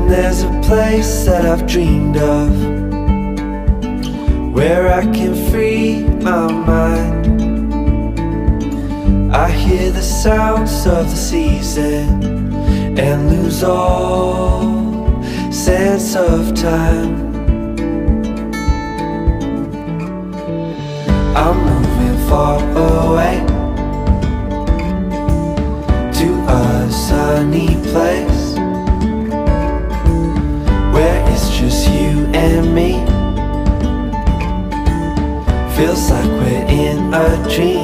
And there's a place that I've dreamed of, where I can free my mind. I hear the sounds of the season and lose all sense of time. I'm moving far away to a sunny place where it's just you and me. Feels like we're in a dream.